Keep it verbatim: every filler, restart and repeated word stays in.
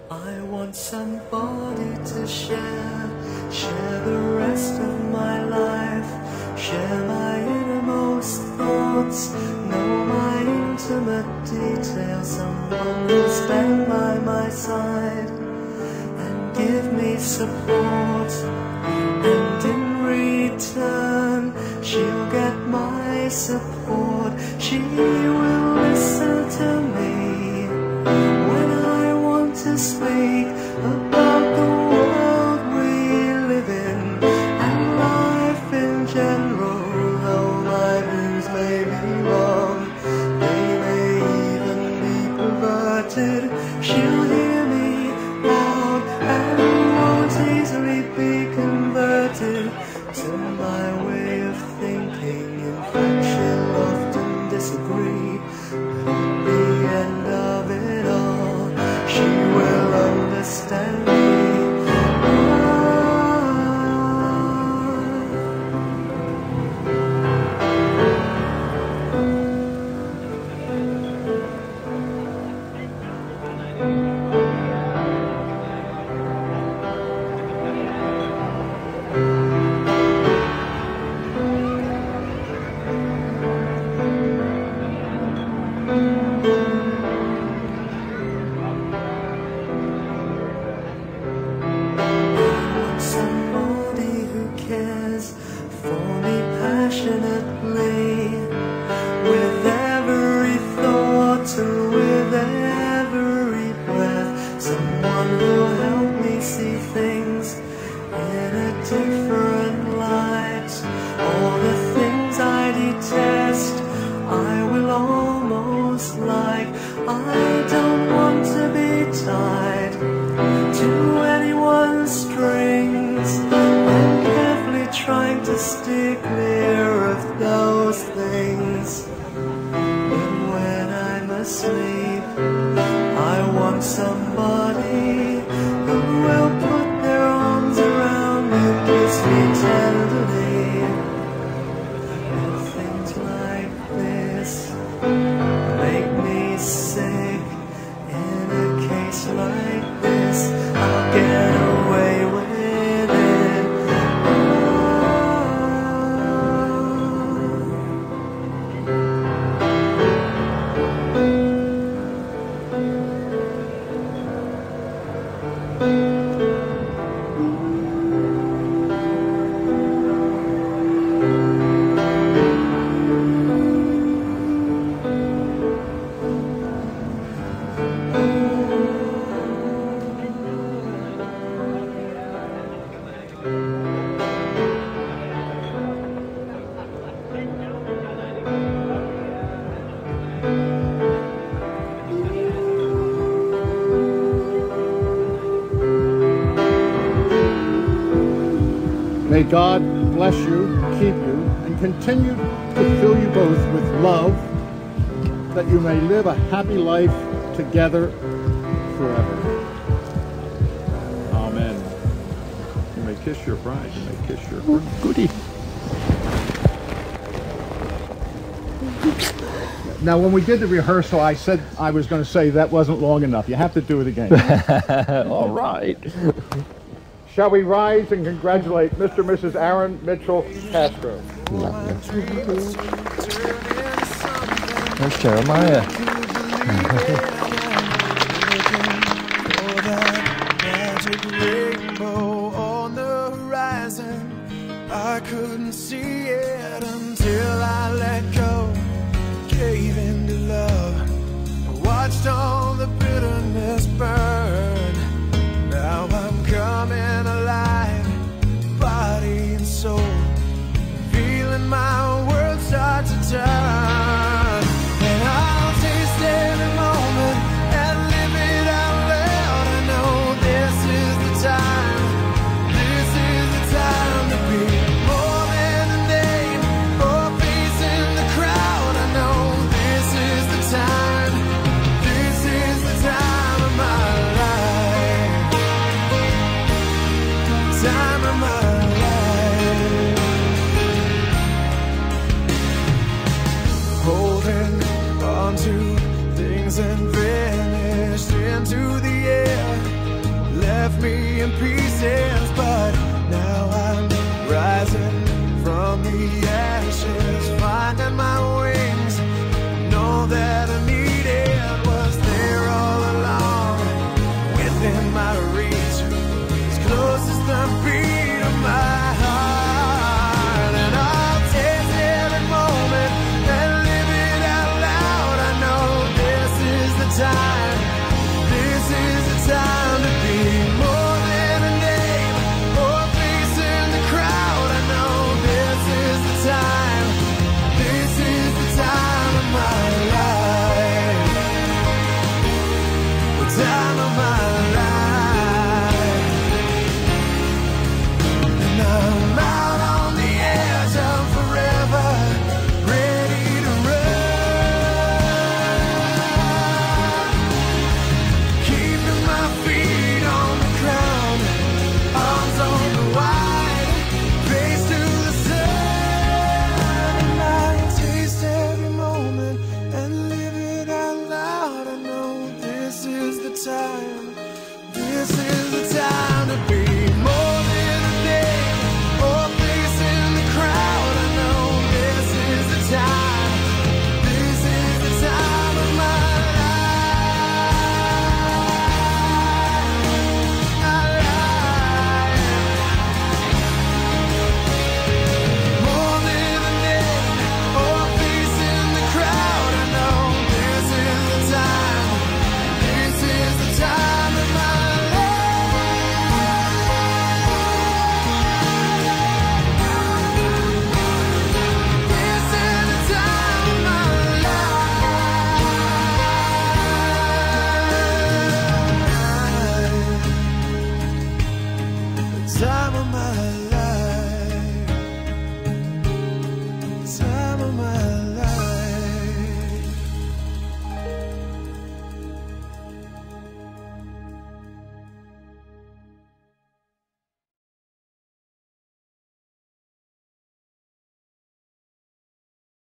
I want somebody to share, share the rest of my life, share my innermost thoughts, know my intimate details, someone who'll stand by my side and give me support, and in return she'll get my support. She will listen to me when I want to speak about the world we live in and life in general. Though my views may be wrong, they may even be perverted, she'll hear me out and won't easily be converted to my way of thinking. In fact, she'll often disagree, but at the end of it all, she will understand me. Somebody who cares for me passionately, with every thought and with every breath. Someone who'll help me see things in a different light. All the things I detest, I will almost like. I don't want to be tied to anyone's strings. I'm carefully trying to steer clear of those things. But when I'm asleep, I want somebody who will put their arms around me, kiss me tenderly. And things like this make me sick. In a case like this, I'll get away with it. May God bless you, keep you, and continue to fill you both with love, that you may live a happy life together forever. Amen. You may kiss your bride. You may kiss your goodie. Now, when we did the rehearsal, I said I was going to say that wasn't long enough. You have to do it again. All right. Shall we rise and congratulate Mister and Missus Aaron Mitchell Castro? There's Jeremiah. On the horizon, I couldn't see it until I let go, gave in to love. I watched all the bitterness burn. Now I'm coming alive, body and soul, feeling my world start to turn. And I'll taste every moment me in pieces, but now I'm rising from the ashes, finding my wings. Know that I needed was there all along, within my reach, as close as the beat of my heart. And I'll taste every moment and live it out loud. I know this is the time, this is the time to be more than a name or a face in the crowd. I know this is the time, this is the time of my life, the time of my life. And I'm out on the edge of forever, ready to run, keeping my feet on the ground, arms open wide, face to the sun. And I taste every moment and live it out loud. I know this is the time, this is the time to be